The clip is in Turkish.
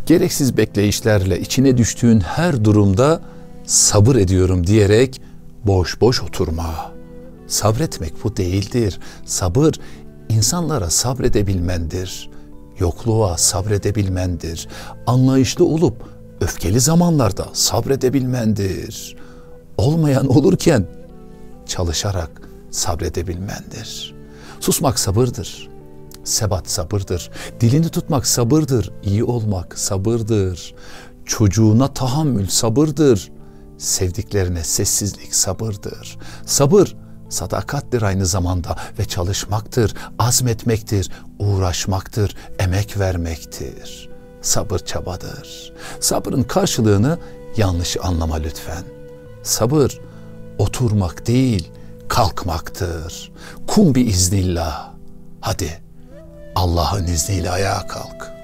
Gereksiz bekleyişlerle içine düştüğün her durumda sabır ediyorum diyerek boş boş oturma. Sabretmek bu değildir. Sabır, insanlara sabredebilmendir. Yokluğa sabredebilmendir. Anlayışlı olup öfkeli zamanlarda sabredebilmendir. Olmayan olurken çalışarak sabredebilmendir. Susmak sabırdır. Sebat sabırdır. Dilini tutmak sabırdır. İyi olmak sabırdır. Çocuğuna tahammül sabırdır. Sevdiklerine sessizlik sabırdır. Sabır sadakattir aynı zamanda ve çalışmaktır, azmetmektir, uğraşmaktır, emek vermektir. Sabır çabadır. Sabrın karşılığını yanlış anlama lütfen. Sabır oturmak değil, kalkmaktır. Kum bi iznillah. Hadi Allah'ın izniyle ayağa kalk.